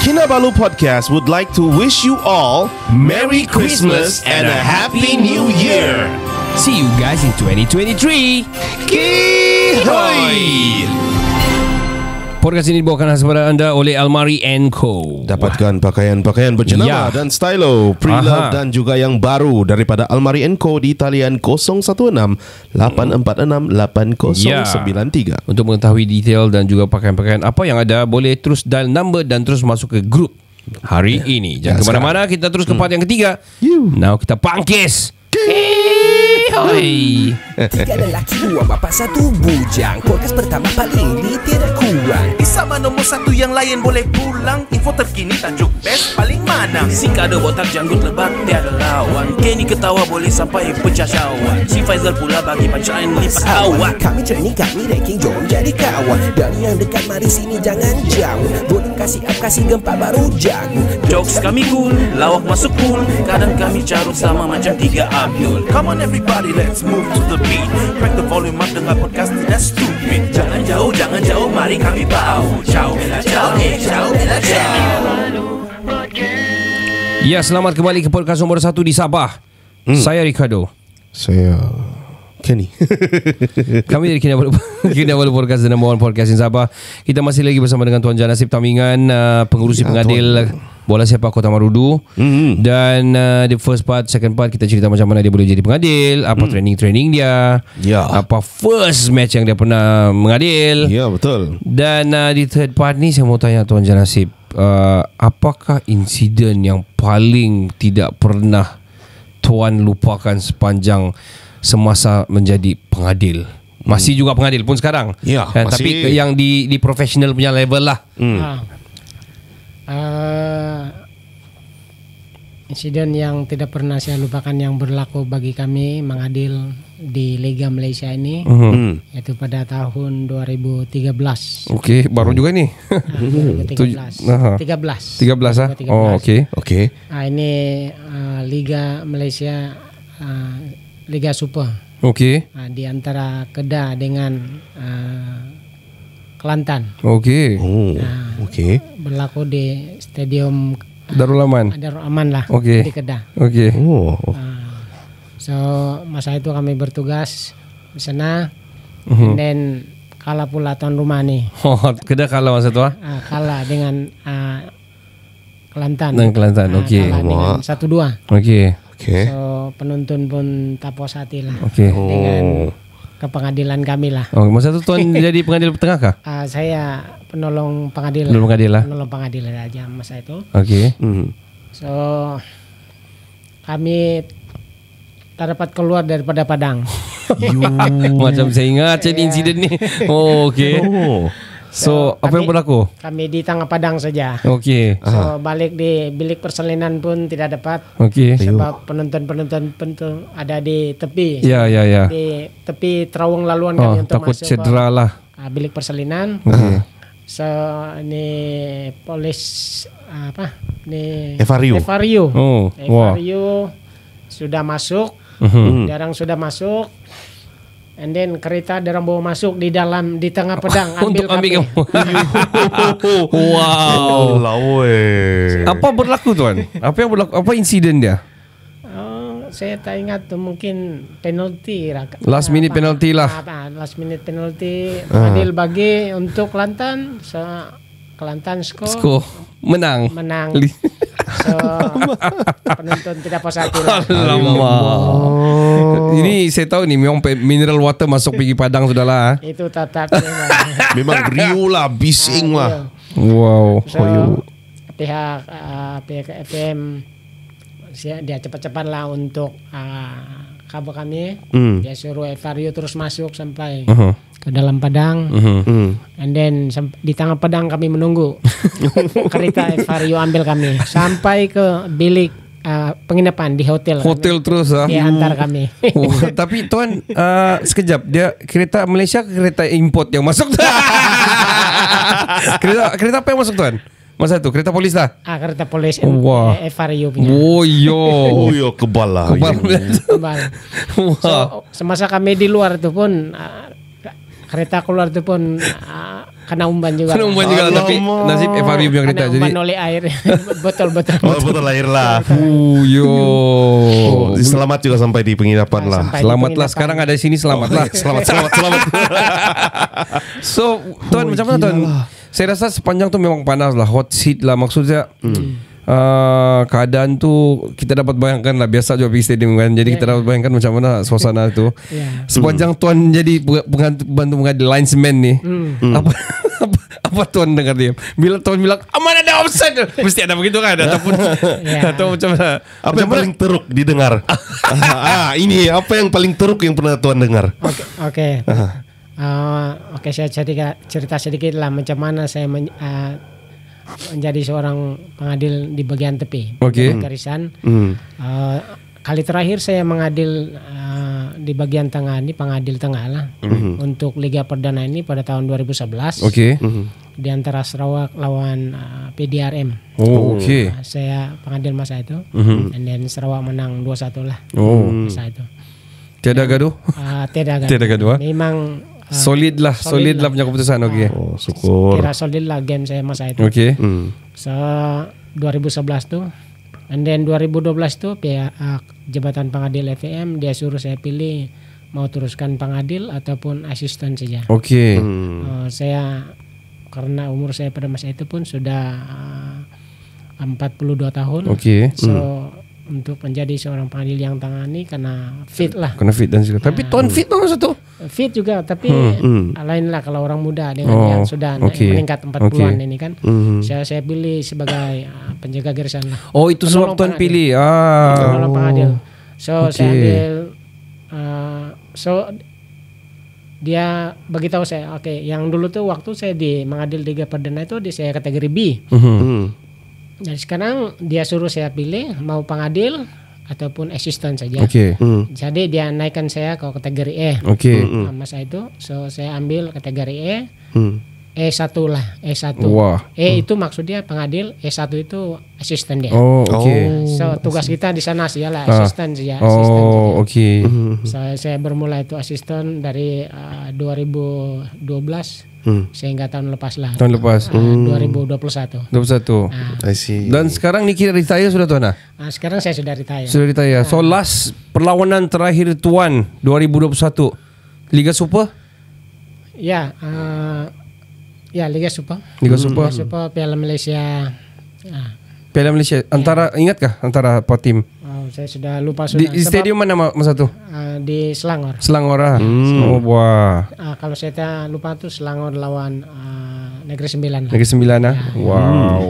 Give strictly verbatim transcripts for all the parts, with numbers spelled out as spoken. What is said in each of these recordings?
Kinabalu Podcast would like to wish you all Merry Christmas and a Happy New Year. See you guys in twenty twenty-three. Kihoi! Podcast ini dibawakan khas kepada anda oleh Almari and Co. Dapatkan pakaian-pakaian berjenama Ya. dan stylo pre-love dan juga yang baru daripada Almari and Co di talian kosong satu enam lapan empat enam lapan kosong sembilan tiga. Untuk mengetahui detail dan juga pakaian-pakaian apa yang ada, boleh terus dial number dan terus masuk ke grup hari ini. Jangan Ya, ke mana-mana, kita terus ke part yang ketiga. You. Now kita pangkis. Hoi. Tiga lelaki, dua bapa, satu bujang. Podcast pertama paling ini tidak kurang. Sama nombor satu yang lain boleh pulang. Info terkini tajuk best paling mana. Si kado botak janggut lebat tiada lawan. Kenny ketawa boleh sampai pecah syawak. Si Faizal pula bagi punchline lipat awak. Kami training, kami ranking, jom jadi kawan. Dari yang dekat, mari sini jangan jauh. Boleh kasih up, kasih gempa baru jago. Jokes kami cool, lawak masuk cool. Kadang kami carut sama macam tiga Abdul. Come on everybody, let's move to the beat. Crack the volume up, dengar podcast tidak stupid. Jangan jauh, jangan jauh, mari kami bau. Ciao, bella ciao, eh, ciao, bella ciao. Ya, selamat kembali ke podcast nombor satu di Sabah. hmm. Saya Ricardo. Saya Kenny. Kami dari Kinabalu Kinabalu Podcast, the number one podcast in Sabah. Kita masih lagi bersama dengan Tuan Jan Nasib Tamingan, uh, pengurusi Ya, pengadil Tuan. bola sepak Kota Marudu. Mm-hmm. Dan uh, the first part, second part kita cerita macam mana dia boleh jadi pengadil, apa mm. training-training dia, Ya. apa first match yang dia pernah mengadil. Ya, betul. Dan uh, di third part ni saya mau tanya Tuan Jan Nasib, uh, apakah insiden yang paling tidak pernah Tuan lupakan sepanjang semasa menjadi pengadil? Masih juga pengadil pun sekarang. Ya, kan? masih. Tapi yang di di professional punya level lah. Hmm. Ah. Uh, insiden yang tidak pernah saya lupakan yang berlaku bagi kami mengadil di Liga Malaysia ini, Hmm. yaitu pada tahun dua ribu tiga belas. Okey, baru juga ni. dua ribu tiga belas. Aha. tiga belas. tiga belas ah. Oh, okey. Okey. Ah, ini uh, Liga Malaysia, uh, Liga Super, Okey. uh, di antara Kedah dengan uh, Kelantan. Okey. Oh, okey. Berlaku di Stadium Darul Aman. Darul Aman lah, Okey. di Kedah. Okey. Oh. So masa itu kami bertugas di sana, Mhm. and then kalah pula tuan rumah ni, Oh, Kedah kalah masa tu ah. uh, kalah dengan uh, Kelantan. Dengan Kelantan, Ah, okey. kalah dengan satu dua. Okey. Okey. So penonton pun tak puas hati lah Okey. dengan kepengadilan kami lah. Oh, masa tu Tuan jadi pengadil tengah kah? Uh, saya penolong pengadil. Penolong pengadil lah. Penolong pengadil aja masa itu. Okey. Hmm. So kami tak dapat keluar daripada padang. Macam saya ingat jadi insiden ni. Oh, okey. Oh. So, apa yang kami- berlaku? Kami di tengah padang saja. Okey. So balik di bilik persalinan pun tidak dapat, Okey. sebab penonton-penonton penonton ada di tepi. Ya, ya, ya. Di tepi terowong laluan Oh, kami untuk takut masuk cedera lah. ke uh, bilik persalinan. Okey. So ini polis uh, apa? Ni Evario. Evario. Oh, wah. Evario sudah masuk. Mhm. Darang sudah masuk. And then kereta darang bawa masuk di dalam di tengah pedang ambil Untuk ambil kami. kamu. Wow. Lawe. Apa berlaku Tuan? Apa yang berlaku? Apa insiden dia? Oh, saya tak ingat tu, mungkin penalti lah. Last minute penalty lah. Ah, last minute penalti. Adil bagi untuk Kelantan. So Kelantan skor Skor menang. menang. Li- So penonton tidak puas hati lah. Alamak. Ini saya tahu ni memang pe- mineral water masuk pergi padang sudahlah. Itu tatap memang. Memang riuh lah, bising lah. Wow. So pihak uh, pihak F M dia dia cepat-cepat lah untuk uh, kabar kami. Hmm. Dia suruh Evario terus masuk sampai Uh-huh. ke dalam padang. Hmm. And then sam- di tengah padang kami menunggu kereta Evario ambil kami sampai ke bilik uh, penginapan di hotel. Hotel terus ah. Dia antar kami. Oh, tapi Tuan uh, sekejap, dia kereta Malaysia ke kereta import yang masuk? kereta kereta apa yang masuk Tuan? Masa tu kereta polis lah. Ah, kereta polis Oh, wah. eh, Evario punya. Oh yo. Oh ya, kebal lah. Kebal. Kembali. Wah. So, semasa kami di luar tu pun uh, kereta keluar itu pun uh, kena umban juga. Kena umban juga, tapi nasib Evario punya kereta. Kena umban oleh air. Betul-betul. Oh, betul air lah. Oh, yo. Oh, selamat juga sampai di penginapan lah. Sampai di Selamatlah penginapan. sekarang ada di sini selamatlah. Selamat, selamat, selamat. So, Tuan macam mana Tuan? Saya rasa sepanjang tu memang panas lah, hot seat lah maksudnya. Hmm. Uh, keadaan tu kita dapat bayangkan lah, biasa juga pergi stadium kan. Jadi yeah. kita dapat bayangkan macam mana suasana tu. Yeah. Sepanjang Tuan jadi bantu mengadil linesman ni, mm. apa, apa apa Tuan dengar dia? Bila Tuan bilang aman ada offside, mesti ada begitu kan? Ataupun yeah. atau macam mana? Apa yang paling teruk didengar? ah, ini apa yang paling teruk yang pernah Tuan dengar? Oke, oke. Uh, Oke, saya cerita, cerita sedikit lah macam mana saya men, uh, menjadi seorang pengadil di bagian tepi, okay. garisan. Hmm. Uh, kali terakhir saya mengadil uh, di bagian tengah ini, pengadil tengah lah, mm-hmm. untuk Liga Perdana ini pada tahun dua ribu sebelas. Oke. Okay. Mm-hmm. Di antara Sarawak lawan uh, P D R M. Oh, oke. Okay. Uh, saya pengadil masa itu, mm-hmm. and then Sarawak menang dua satu lah. Oh. Masa itu. Tiada gaduh? Uh, tiada gaduh. Tiada gaduh. Memang Uh, solid lah, solid, solid lah punya keputusan. Okey. Oh, syukur. Kira solid lah game saya masa itu. Okey. Hmm. So dua ribu sebelas tu, and then dua ribu dua belas tu pihak uh, Jabatan Pengadil F A M dia suruh saya pilih mau teruskan pengadil ataupun asisten saja. Okey. Hmm. Uh, saya karena umur saya pada masa itu pun sudah uh, empat puluh dua tahun. Okey. So hmm. untuk menjadi seorang pengadil yang tangani karena fit lah. Kena fit dan segala. Tapi Tuan fit masa tu. Fit juga, tapi Hmm. lain lah kalau orang muda dengan Oh, yang sudah okay. meningkat empat puluhan Okay. ini kan. Hmm. Saya saya pilih sebagai uh, penjaga garisan lah. Oh, itu sebab Penolong Tuan pengadil. pilih. Ah. Penolong pengadil. So Okay. saya ambil uh, so dia beritahu saya, oke, okay, yang dulu tuh waktu saya di mengadil Liga Perdana itu di saya kategori B. Mhm. Hmm. Dan sekarang dia suruh saya pilih mau pengadil ataupun asisten saja. Okey. Hmm. Jadi dia naikkan saya ke kategori E. Okey. Nah, masa itu, so saya ambil kategori E, Hmm. E satu lah, E satu. Wah. E itu maksudnya pengadil, E satu itu asisten dia. Oh, okey. So tugas kita di sana sih lah Ah. asisten saja. asisten Oh, saja. okey. So, saya bermula itu asisten dari uh, dua ribu dua belas Hmm. sehingga tahun lepas lah. Tahun lepas. Uh, dua ribu dua puluh satu. dua puluh satu. Nah, I see. Dan sekarang ni kira retire sudah Tuan ah? uh, sekarang saya sudah retire. Sudah retire. So last perlawanan terakhir Tuan dua ribu dua puluh satu Liga Super? Ya, uh, ya Liga Super. Liga Super. Liga Super Piala Malaysia. Ah, Piala Malaysia. Antara ingatkah antara apa tim? oh, saya sudah lupa Di, sudah. di Sebab, stadium mana ma- masa tu? uh, di Selangor. Selangor ah. Oh, wah. Uh, kalau saya tak lupa tuh Selangor lawan uh, Negeri Sembilan. lah. Negeri Sembilan ah. Wow.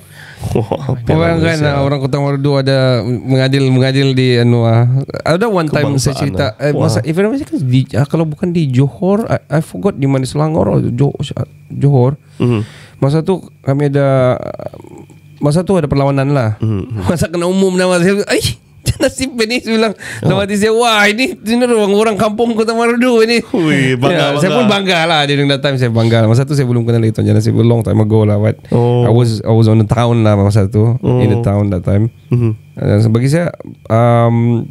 Wah, Orang kan ah, orang Kota Merdu ada mengadil mengadil di anu ah. Ada one time saya Kebangsaan, cerita ah. eh, masa if I'm kan di, ah, kalau bukan di Johor, I, I forgot di mana Selangor atau Jo- Johor. Hmm. Masa tu kami ada masa tu ada perlawanan lah. Hmm. Masa kena umum nama saya. Ai, nasib ni saya bilang. Nama hati saya, wah ini ini orang-orang kampung Kota Merdu ini. Ui, bangga, Ya, saya pun bangga lah during that time, saya bangga. Masa tu saya belum kenal itu Tuan Nasib, long time ago lah. But Oh. I was I was on the town lah masa tu, in the town that time. Hmm. Dan bagi saya um,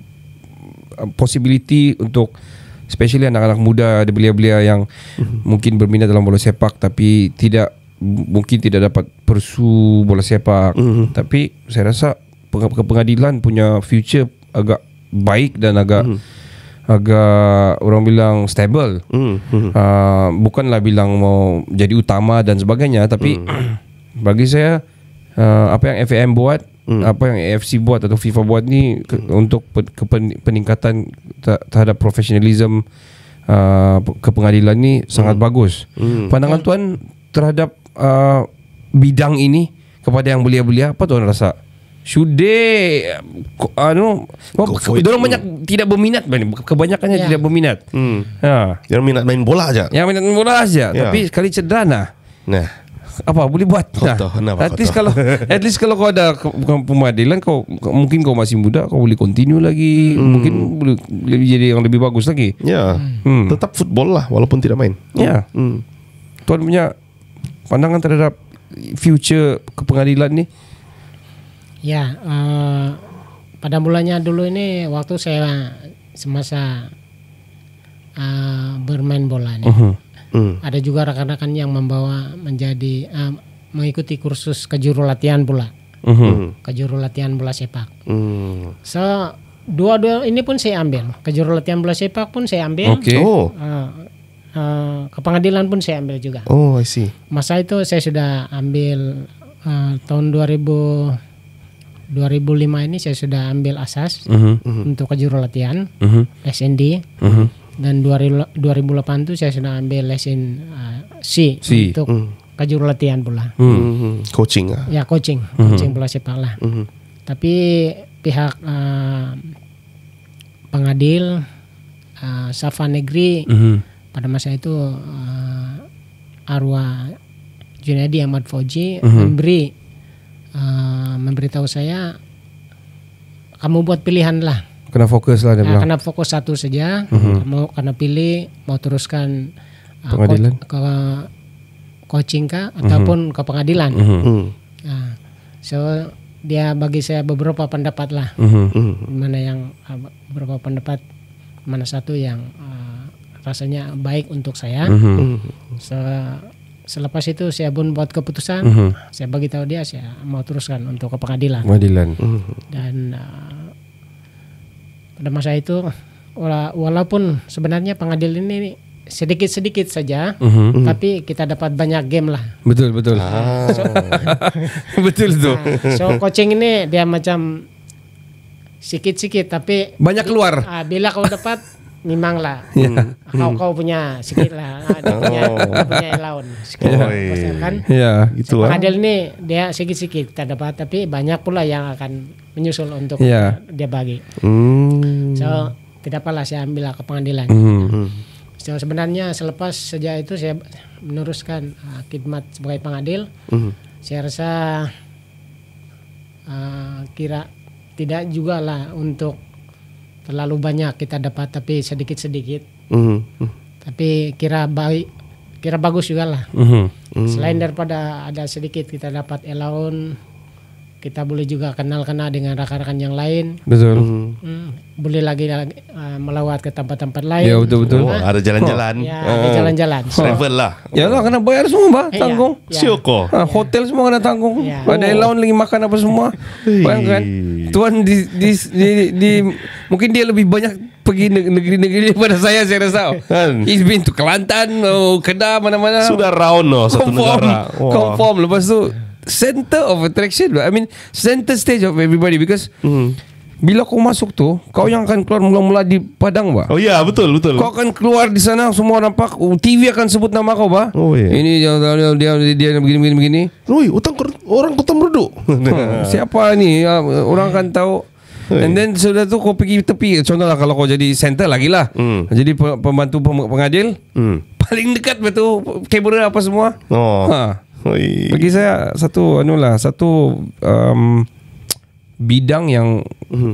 possibility untuk especially anak-anak muda, ada belia-belia yang mungkin berminat dalam bola sepak tapi tidak mungkin tidak dapat pursue bola sepak. Mhm. Tapi saya rasa peng- pengadilan punya future agak baik dan agak Mhm. agak orang bilang stable. Hmm. Hmm. Uh, bukanlah bilang mau jadi utama dan sebagainya, tapi bagi saya uh, apa yang F A M buat, Hmm. apa yang A F C buat atau FIFA buat ni ke, untuk pe, kepen, peningkatan ta, terhadap profesionalism uh, kepengadilan ni sangat bagus. Hmm. Pandangan Tuan terhadap uh, bidang ini kepada yang belia-belia, apa Tuan rasa? Should they uh, anu Go for it. orang banyak tidak berminat, kebanyakannya Ya. tidak berminat. Hmm. Ha. Yang minat main bola aja. Yang minat bola aja, Ya. tapi sekali cedera nah. Nah. Apa boleh buat? Kotor, kenapa at least kotor? kalau at least kalau kau ada ke- bukan pemadilan, kau kau- mungkin kau masih muda, kau boleh continue lagi, mungkin boleh boleh jadi yang lebih bagus lagi. Ya. Hmm. Tetap football lah walaupun tidak main. Ya. Hmm. Tuan punya pandangan terhadap future kepengadilan ni? Ya, uh, pada mulanya dulu ini waktu saya semasa uh, bermain bola nih. Mhm. Hmm. Ada juga rekan-rekan yang membawa menjadi uh, mengikuti kursus kejuru latihan pula. Mhm. Kejuru latihan bola sepak. Hmm. So dua-dua ini pun saya ambil. Kejuru latihan bola sepak pun saya ambil. Okey. Oh. Uh, uh, ke pengadilan pun saya ambil juga. Oh, I see. Masa itu saya sudah ambil uh, tahun dua ribu dua ribu lima ini saya sudah ambil asas Mhm. untuk kejuru latihan Mhm. S N D. Mhm. Dan dua ribu delapan itu saya sudah ambil lesson uh, C, C. untuk kejuru latihan pula. Hmm. Coaching ah. Ya coaching, coaching bola sepak lah. Mhm. Tapi pihak uh, pengadil uh, Safa Negeri Mhm. pada masa itu uh, arwah Junaidi Ahmad Fauji Mhm. memberi uh, memberitahu saya, kamu buat pilihan lah. Kena fokus lah dia Nah, bilang. karena fokus satu saja, mau karena pilih mau teruskan uh, Pengadilan? ko- ke coaching kah ataupun ke pengadilan. Mhm. Hmm. Nah, so dia bagi saya beberapa pendapat lah, Mhm. Hmm. mana yang uh, beberapa pendapat, mana satu yang uh, rasanya baik untuk saya. Mhm. So, selepas itu saya pun buat keputusan, Mhm. saya bagi tahu dia saya mau teruskan untuk ke pengadilan. Pengadilan. Dan uh, pada masa itu wala- walaupun sebenarnya pengadilan ini sedikit-sedikit saja, Mhm. tapi kita dapat banyak game lah. Betul betul. Betul tu. Nah, so coaching ini dia macam sikit-sikit tapi Banyak keluar. ah, bila kau dapat memang lah Ya. kau kau punya sedikit lah, ah, dia punya, dia punya allowance sedikit Oh, lah. iya. Pasal kan Ya. Itu ah. pengadilan ini dia sikit-sikit kita dapat, tapi banyak pula yang akan menyusul untuk Ya. dia bagi. Hmm. So tidak apalah saya ambil lah ke pengadilan. Mhm. So, sebenarnya selepas sejak itu saya meneruskan uh, khidmat sebagai pengadil. Mhm. Saya rasa uh, kira tidak juga lah untuk terlalu banyak kita dapat, tapi sedikit-sedikit. Mhm. Tapi kira baik, kira bagus juga lah. Mhm. Selain daripada ada sedikit kita dapat allowance, kita boleh juga kenal-kenal dengan rekan-rekan yang lain. Betul. Hmm, boleh lagi uh, melawat ke tempat-tempat lain. Ya betul betul. Oh, ada jalan-jalan. Ya, ada jalan-jalan. Travel lah. Ya lah kena bayar semua bah, Iya, tanggung. iya. Syoko. Ah, hotel semua kena tanggung. Ya. Ada allowance lagi makan apa semua. Bayangkan. Tuan di, di, di, di mungkin dia lebih banyak pergi neg- negeri-negeri daripada saya saya rasa. Kan? He's been to Kelantan, oh, Kedah mana-mana. Sudah round loh satu Confirm. negara. Wah. Confirm. Lepas tu center of attraction. I mean center stage of everybody because Hmm. bila kau masuk tu, kau yang akan keluar mula-mula di Padang bah. Oh ya, betul betul. Kau akan keluar di sana, semua nampak, oh, T V akan sebut nama kau bah. Oh, iya. Ini dia dia dia, dia begini begini begini. Oi, utang ker- orang Kota Merdu. Siapa ni? Ya, orang akan tahu. And then sudah tu kau pergi tepi. Contohlah kalau kau jadi center lagi lah. Hmm. Jadi pe- pembantu pem- pengadil Hmm. paling dekat betul kamera apa semua. Oh. Ha. Oi. Bagi saya satu anu lah, satu um, bidang yang Hmm.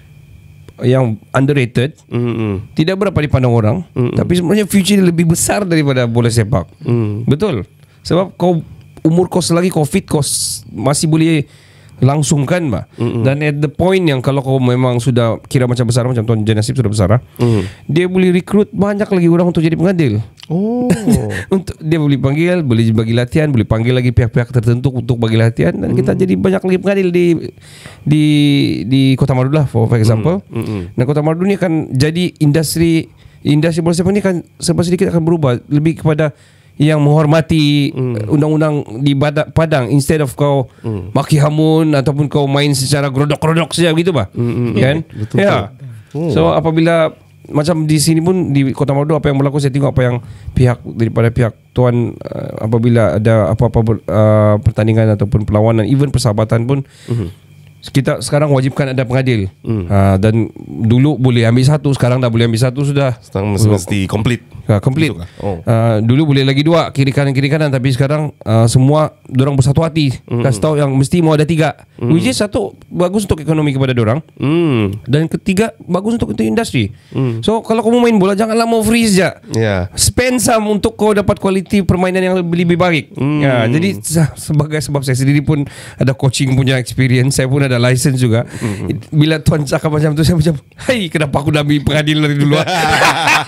yang underrated, Hmm. tidak berapa dipandang orang, Mm-mm. tapi sebenarnya future dia lebih besar daripada bola sepak. Hmm. Betul. Sebab kau umur kau selagi kau fit, kau s- masih boleh langsungkan bah. Mm-mm. Dan at the point yang kalau kau memang sudah kira macam besar, macam Tuan Janasib sudah besar, ah, Hmm. dia boleh rekrut banyak lagi orang untuk jadi pengadil. Oh. Untuk dia boleh panggil, boleh bagi latihan, boleh panggil lagi pihak-pihak tertentu untuk bagi latihan, dan kita jadi banyak lagi pengadil di di di Kota Merdu lah, for, for example. Mm, mm, mm. Dan Kota Merdu ni akan jadi industri industri bola sepak ni kan serba sedikit akan berubah lebih kepada yang menghormati mm. undang-undang di Bada- Padang, instead of kau mm. maki hamun ataupun kau main secara gerodok-gerodok saja begitu bah. Mm, mm, Kan? betul, Ya. betul. So apabila macam di sini pun di Kota Merdu apa yang berlaku, saya tengok apa yang pihak daripada pihak tuan uh, apabila ada apa-apa ber- uh, pertandingan ataupun perlawanan, even persahabatan pun mm-hmm. kita sekarang wajibkan ada pengadil. Mm. Uh, dan dulu boleh ambil satu, sekarang dah boleh ambil satu sudah. Sekarang mesti, mesti komplit. Uh, complete. Oh. Uh, dulu boleh lagi dua, kiri kanan kiri kanan, tapi sekarang uh, semua dorang bersatu hati. Mm. Kasih tahu yang mesti mau ada tiga. Mm. Which is satu bagus untuk ekonomi kepada dorang. Hmm. Dan ketiga bagus untuk untuk industri. Mm. So kalau kamu main bola janganlah mau free saja. Ya. Spend some untuk kau dapat kualiti permainan yang lebih, lebih baik. Hmm. Ya, jadi se- sebagai sebab saya sendiri pun ada coaching punya experience, saya pun ada license juga. Hmm. Bila tuan cakap macam tu, saya macam, hai, kenapa aku dah ambil pengadil dari dulu?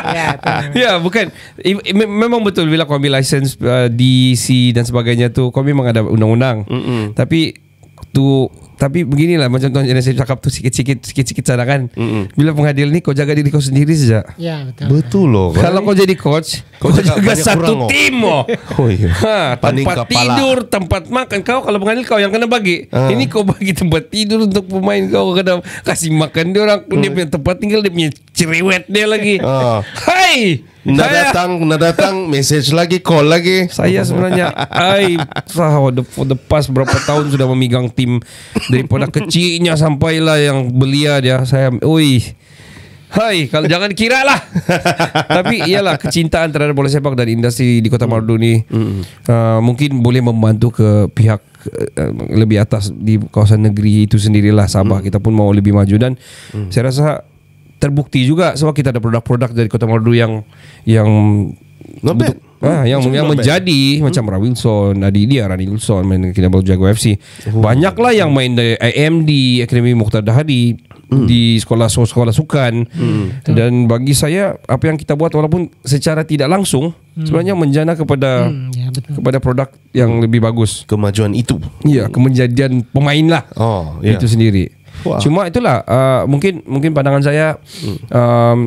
Ya, Ya, bukan. I, i, memang betul bila kau ambil license uh, D C dan sebagainya tu, kau memang ada undang-undang. Mm-mm. Tapi tu tapi beginilah macam Tuan Jenazip cakap tu sikit-sikit sikit-sikit cadangan. Mm-mm. Bila pengadil ni kau jaga diri kau sendiri saja. Ya, betul. Betul loh. Kalau kau jadi coach, kau, kau jaga, jaga satu kurang, tim oh. Oh iya. Ha, tempat tidur, tempat makan kau kalau pengadil kau yang kena bagi. Ah. Ini kau bagi tempat tidur untuk pemain kau, kena kasih makan dia orang, hmm. dia punya tempat tinggal, dia punya cerewet dia lagi. Ah. Hai. Nak datang, nak datang, message lagi, call lagi. Saya sebenarnya I for the, for the past berapa tahun sudah memegang tim daripada kecilnya sampailah yang belia dia. Saya, oi, hai, kalau jangan kira lah. Tapi iyalah kecintaan terhadap bola sepak dan industri di Kota Marudu ni mm. uh, mungkin boleh membantu ke pihak uh, lebih atas di kawasan negeri itu sendirilah, Sabah. Mm. Kita pun mau lebih maju dan mm. saya rasa terbukti juga sebab kita ada produk-produk dari Kota Marudu yang yang betul, ah, yang yang menjadi hmm. macam Ra Wilson, Adi dia Rani Wilson main Kinabalu Jago F C. Oh. Banyaklah yang main dari A M D Akademi Mukhtar Dahadi hmm. di sekolah-sekolah sukan. Hmm. Dan bagi saya apa yang kita buat walaupun secara tidak langsung hmm. sebenarnya menjana kepada hmm, ya, kepada produk yang lebih bagus. Kemajuan itu. Iya, kemajadian pemain lah. Oh, yeah. Itu sendiri. Wah. Cuma itulah uh, mungkin mungkin pandangan saya hmm. um,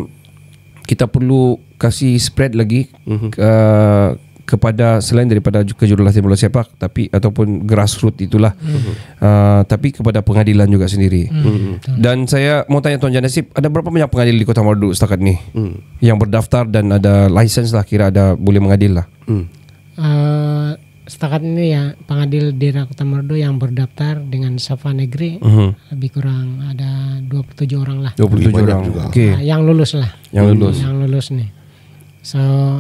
kita perlu kasih spread lagi hmm. uh, kepada selain daripada kejurulatih bola sepak tapi ataupun grassroots itulah hmm. uh, tapi kepada pengadilan juga sendiri. Hmm. Dan saya mau tanya Tuan Jenazip, ada berapa banyak pengadil di Kota Marudu setakat ni hmm. yang berdaftar dan ada license lah, kira ada boleh mengadil lah? Hmm. Uh, Setakat ini ya pengadil di Kota Marudu yang berdaftar dengan Safa Negeri uh-huh. lebih kurang ada dua puluh tujuh orang lah. dua puluh tujuh orang juga. Okay. Nah, yang lulus lah. Yang lulus. Yang lulus nih. So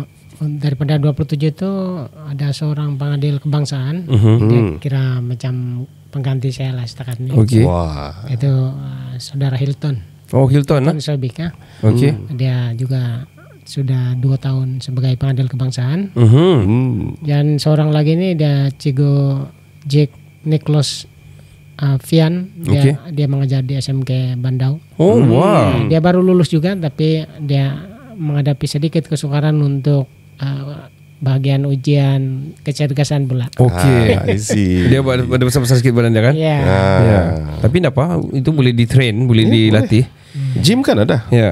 daripada dua puluh tujuh itu ada seorang pengadil kebangsaan. Uh-huh. Dia kira macam pengganti saya lah setakat ini. Okay. Wah. Itu uh, saudara Hilton. Oh, Hilton lah. Hilton Oke. Okay. Dia juga sudah dua tahun sebagai pengadil kebangsaan. Uh-huh. Dan seorang lagi ini dia Cigo Jack Nicholas uh, Fian. Dia, okay. dia mengajar di S M K Bandau. Oh wow. Dia baru lulus juga tapi dia menghadapi sedikit kesukaran untuk uh, bagian ujian kecerdasan pula. Oke. Okay. Ah, dia ada besar-besar sedikit badan dia kan? Ya. Yeah. Ah. Yeah. Tapi tidak apa, itu boleh di-train, boleh oh, dilatih. Boleh. Gym kan ada? Ya. Yeah.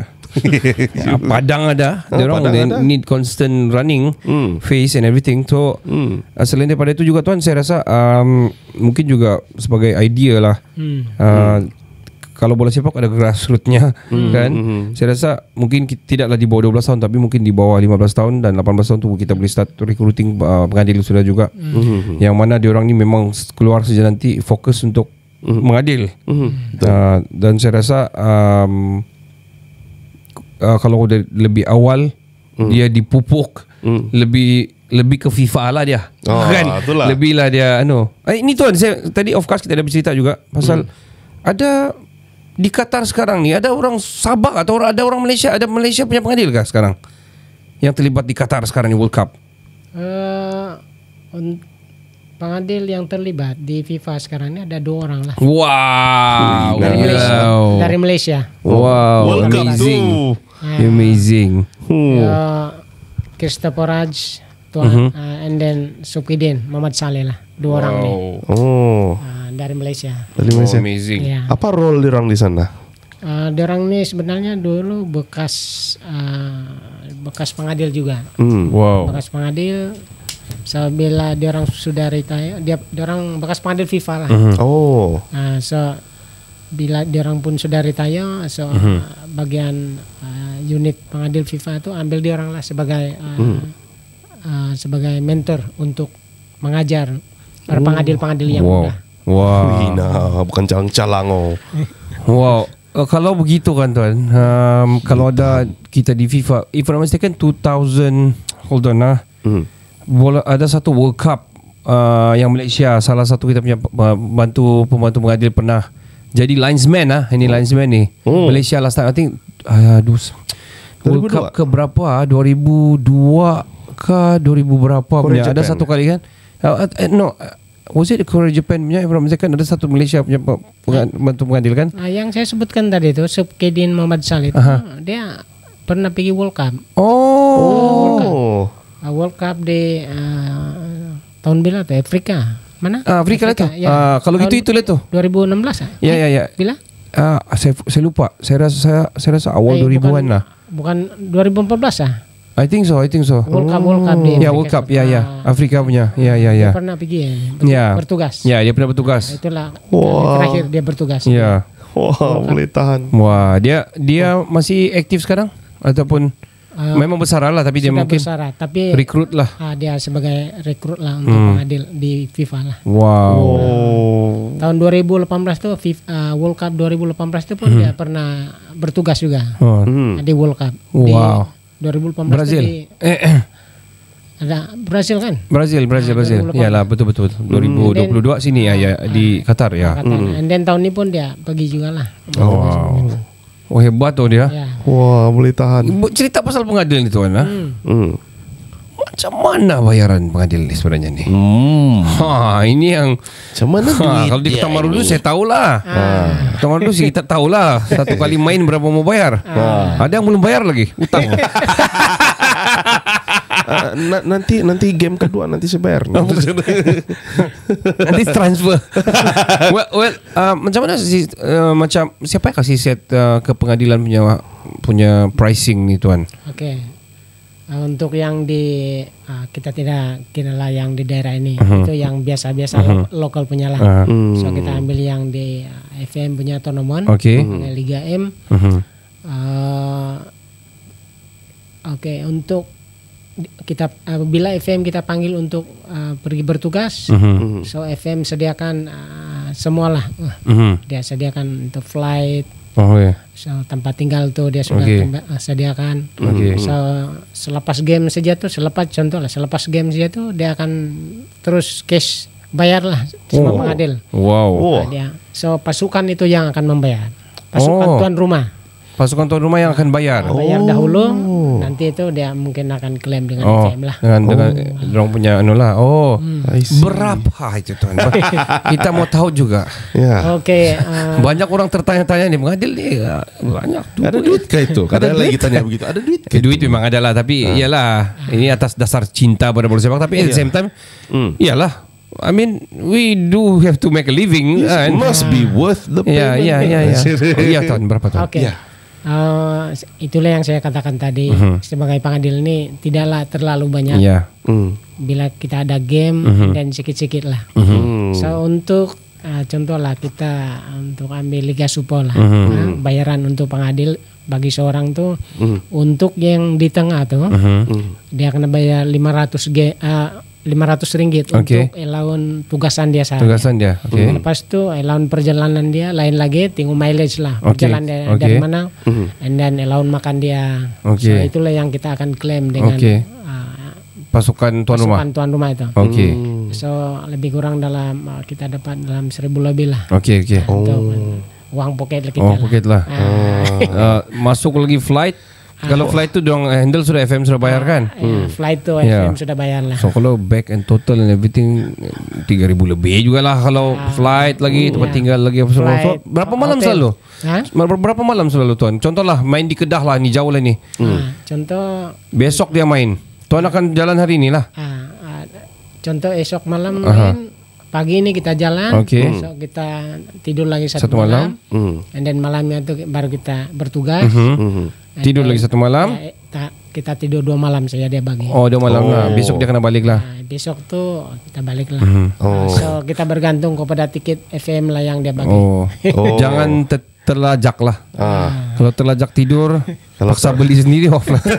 Ya, padang ada, oh, dia orang need constant running, mm. face and everything. So mm. selain daripada itu juga Tuan, saya rasa um, mungkin juga sebagai idea lah. Mm. Uh, mm. Kalau bola sepak ada grassrootsnya mm. kan. Mm. Saya rasa mungkin tidaklah di bawah dua belas tahun, tapi mungkin di bawah lima belas tahun dan lapan belas tahun tu kita boleh start recruiting uh, pengadil sudah juga. Mm. Yang mana dia orang ni memang keluar saja nanti fokus untuk mm. mengadil. Mm. Uh, dan saya rasa um, Uh, kalau udah lebih awal mm. dia dipupuk mm. lebih lebih ke FIFA lah dia. Oh, kan itulah. Lebih lah dia anu. Eh, ini Tuan, saya tadi of course kita ada bercerita juga pasal mm. ada di Qatar sekarang ni ada orang Sabah atau ada orang Malaysia, ada Malaysia punya pengadil kah sekarang yang terlibat di Qatar sekarang ni World Cup? Uh, un- pengadil yang terlibat di FIFA sekarang ini ada dua orang lah. Wow. Dari Malaysia. Wow. Dari Malaysia. Wow. World Cup Amazing. Uh, Amazing. Hmm. Uh, Christopher Raj, tuan, uh-huh. uh, and then Supidin Muhammad Saleh lah, dua wow. orang ni. Oh. Uh, dari Malaysia. Dari Malaysia. Oh, amazing. Yeah. Apa role dirang di sana? Uh, dirang ni sebenarnya dulu bekas uh, bekas pengadil juga. Hmm. Wow. Bekas pengadil. So bila dia orang sudah retire, dia dia orang bekas pengadil FIFA lah. Uh-huh. Oh. Uh, so bila dia orang pun sudah retire, so uh-huh. uh, bagian uh, unit pengadil FIFA itu ambil dia orang lah sebagai uh, uh-huh. uh, sebagai mentor untuk mengajar para pengadil-pengadil yang wow. muda. Wow. Hina, bukan calang-calang oh. Wow. Uh, kalau begitu kan Tuan, um, kalau ada kita di FIFA, if I'm mistaken two thousand, hold on lah. Hmm. Bola, ada satu World Cup uh, yang Malaysia, salah satu kita punya bantu pembantu pengadil pernah jadi linesman lah. Ini oh. linesman ni oh. Malaysia last time I think uh, aduh, World Cup ke berapa dua ribu dua ke dua ribu berapa punya, ada satu kali kan uh, uh, no uh, was it Korea Japan punya, kan ada satu Malaysia punya bantu pengadil kan. Uh, yang saya sebutkan tadi tu Supidin Muhammad Saleh itu, dia pernah pergi World Cup. Oh. Oh. Uh, World Cup di uh, tahun bila tuh Afrika. Mana? Ah, Afrika, Afrika lah tu. Ah, kalau gitu itu lah tu. dua ribu enam belas ah? Ya, ya, ya. Bila? Ah, saya saya lupa. Saya rasa saya saya rasa awal Eh, dua ribuan bukan, lah. Bukan dua ribu empat belas ah? I think so, I think so. World Cup, World Cup di Ya, Afrika World Cup. Ya, Selatan. ya. Afrika punya. Ya, ya, ya. Dia pernah pergi ya, ber- Ya. bertugas. Ya, dia pernah bertugas. Itulah Wah. kali terakhir dia bertugas. Ya. Wah, boleh tahan. Wah, dia dia masih aktif sekarang ataupun Ah, memang besar lah tapi dia sudah mungkin bersara, tapi rekrut lah. ah, dia sebagai rekrut lah untuk Hmm. pengadil di FIFA lah. Wow. Oh. Tahun dua ribu delapan belas tuh FIFA, ah, World Cup dua ribu delapan belas itu pun dia pernah bertugas juga Oh. Hmm. di World Cup. Wow. Di dua ribu delapan belas Brazil. tuh di, Eh, eh. ada Brazil kan? Brazil, Brazil, Ah, Brazil. dua ribu delapan belas. Yalah, betul betul. dua ribu dua puluh dua sini ya, ya di Qatar ya. Qatar. And then tahun ini pun dia pergi juga lah. Wow. Oh, hebat tuh dia. Ya. Wah, boleh tahan. Ibu cerita pasal pengadil ni tuan, ha? Hmm. Macam mana bayaran pengadil ni sebenarnya ni? Hmm. Ha, ini yang Macam mana ha, duit kalau di dia Ketamaru dulu ini? saya tahulah. Ha. Ketamaru dulu sih kita tahulah satu kali main berapa mau bayar. Ada yang belum bayar lagi, utang. Ah, na- nanti nanti game kedua nanti saya bayar. Nanti transfer. well, well uh, macam mana si uh, macam siapa yang kasih set uh, ke pengadilan punya punya pricing ni tuan? Oke. Uh, untuk yang di uh, kita tidak kira lah yang di daerah ini itu yang biasa-biasa lo- lokal punya lah. Uh, So kita ambil yang di uh, F M punya tournament, Okey. uh, Liga M. uh-huh. Uh, Oke, untuk di- kita apabila F M kita panggil untuk uh, pergi bertugas, Uh-huh. so F M sediakan uh, semualah. Uh, Uh-huh. dia sediakan untuk flight, Oh ya. so tempat tinggal tuh dia sudah Okey. temba- uh, sediakan. Okey. So selepas game saja tuh, selepas contoh lah, selepas game saja tuh dia akan terus cash bayar lah semua Oh. pengadil. Wow. Oh. Nah, dia, so pasukan itu yang akan membayar. Pasukan Oh. tuan rumah Pasukan tuan rumah yang akan bayar. bayar dahulu, nanti itu dia mungkin akan klaim dengan Oh, F M lah. dengan dengan dorong punya anu lah. Oh. I see. Berapa itu tuan? Kita mau tahu juga. Ya. Oke, uh, Banyak orang tertanya-tanya nih pengadil ni ah, banyak tu. Ada duit kah itu? Kadang lagi tanya begitu. Ada duit kah? Eh, duit memang ada lah, tapi iyalah ini atas dasar cinta pada bola sepak, tapi at the same time Hmm. iyalah, I mean we do have to make a living. Yes, kan? must be worth the Ya, payment. ya, ya, ya. Oh, iya tuan, berapa tuan? oke. Ya. Uh, itulah yang saya katakan tadi, sebagai pengadil ini tidaklah terlalu banyak. Iya. Hmm. Bila kita ada game dan sikit-sikit lah. Hmm. So untuk uh, contoh lah kita untuk ambil Liga Super lah, nah, bayaran untuk pengadil bagi seorang tuh untuk yang di tengah tuh dia kena bayar lima ratus ge, uh, lima ratus ringgit Okey. untuk allowance tugasan dia sehari. Tugasan dia. Oke. Lepas tu allowance perjalanan dia lain lagi, tengok mileage lah Okey. perjalanan dia Okey. dari mana, and then allowance makan dia. Okey. So itulah yang kita akan klaim dengan Okey. uh, Pasukan tuan rumah. pasukan tuan rumah itu. Okey. So lebih kurang dalam uh, kita dapat dalam seribu lebih lah Okey, okey. untuk uang poket kita Oh, lah. poket lah. Ah, Uh, masuk lagi flight. Kalau flight tu dong handle sudah F M sudah bayar kan? ya, flight tu Ya. F M sudah bayar lah. So kalau back and total and everything tiga ribu lebih juga lah kalau flight lagi, tempat Ya. tinggal lagi apa semua. So, Flight, berapa malam hotel. selalu? Ha? Ber- Berapa malam selalu tuan? Contohlah main di Kedah lah, ni jauh lah ni. Ah, contoh Besok dia main. Tuan akan jalan hari ni lah. ah, ah, contoh esok malam main, pagi ini kita jalan, Okey. besok kita tidur lagi satu, Satu malam. malam, and then malamnya itu baru kita bertugas. And Tidur then, lagi satu malam. eh, ta- kita tidur dua malam saja dia bagi. Oh, dua malam lah. Besok dia kena balik lah. Nah, besok tuh kita balik lah. Nah, so kita bergantung kepada tiket F M lah yang dia bagi. Oh, jangan te- terlajak lah. Kalau terlajak tidur, paksa beli sendiri off lah.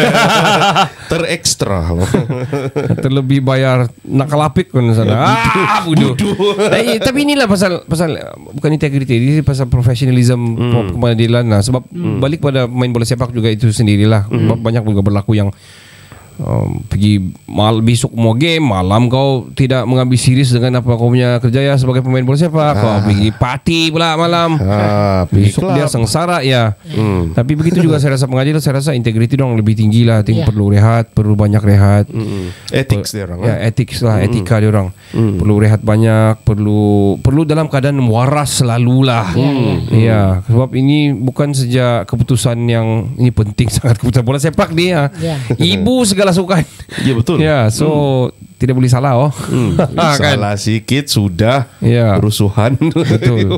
Terekstra loh. Terlebih bayar nakalapik pun sana. Ah, bodoh. Eh, tapi inilah pasal pasal uh, bukan integriti, ini pasal profesionalism pengadilan lah. Sebab balik pada main bola sepak juga itu sendirilah. Banyak juga berlaku yang um, pergi mal besok mau game, malam kau tidak mengambil serius dengan apa kau punya kerjaya sebagai pemain bola sepak, ah. kau pergi party pula malam. Ah, besok dia sengsara ya. Hmm. Tapi begitu juga saya rasa pengadil, saya rasa integriti dong lebih tinggi lah. Ting yeah. Perlu rehat, perlu banyak rehat. Hmm. Ethics dia orang. Ya, ethics lah, hmm. etika dia orang. Hmm. Perlu rehat banyak, perlu perlu dalam keadaan waras selalulah. Hmm. Ya, sebab ini bukan saja keputusan yang ini penting sangat, keputusan bola sepak dia. Yeah. Ibu segala sukan. Ya betul. Ya, so hmm. tidak boleh salah oh. Hmm. Salah sikit sudah ya. Kerusuhan. Betul.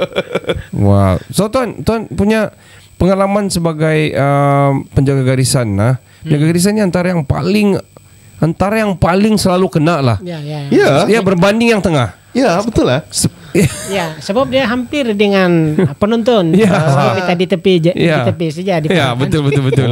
Wow. So tuan, tuan punya pengalaman sebagai uh, penjaga garisan nah. Hmm. Penjaga garisan ni antara yang paling antara yang paling selalu kena lah. Ya, ya. Ya, ya berbanding yang tengah. Ya, betul lah. Ya, sebab dia hampir dengan penonton. Ya. Uh, kita di tepi ja, ya. Di tepi saja di ya, betul betul betul.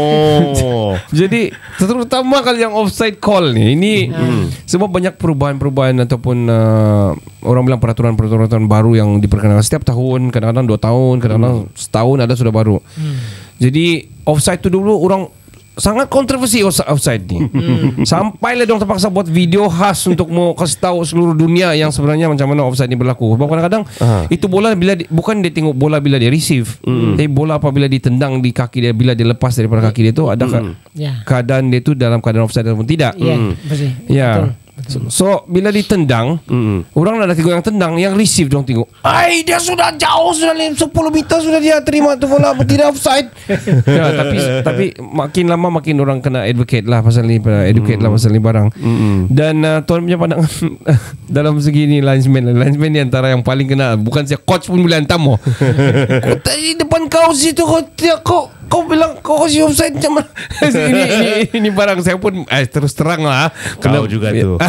Oh. Jadi terutama kalau yang offside call ni, ini hmm. sebab banyak perubahan-perubahan ataupun uh, orang bilang peraturan-peraturan baru yang diperkenalkan setiap tahun, kadang-kadang dua tahun, kadang-kadang hmm. setahun ada sudah baru. Hmm. Jadi offside tu dulu orang sangat kontroversi offside ni. Hmm. Sampailah dong terpaksa buat video khas untuk mau kasih tahu seluruh dunia yang sebenarnya macam mana offside ni berlaku. Sebab kadang-kadang uh. itu bola bila di, bukan dia tengok bola bila dia receive, hmm. tapi bola apabila ditendang di kaki dia, bila dia lepas daripada kaki dia tu ada hmm. keadaan dia tu dalam keadaan offside ataupun tidak. Ya, hmm. betul. Ya. So, so bila ditendang, mm-hmm. orang nak tengok yang tendang, yang receive dong tengok. Ai, dia sudah jauh, sudah sepuluh meter sudah dia terima tu bola, tidak offside. Ya, tapi tapi makin lama makin orang kena advocate lah pasal ni, educate mm-hmm. lah pasal ni barang. Mm-hmm. Dan uh, tuan punya pandangan dalam segi ni linesman, linesman ni antara yang paling kena. Bukan saya coach pun boleh hantam oh. Kau tadi depan kau situ kau kau kau bilang kau kasih offside macam mana? ini, ini, ini barang saya pun eh, terus terang lah. Kau juga tu.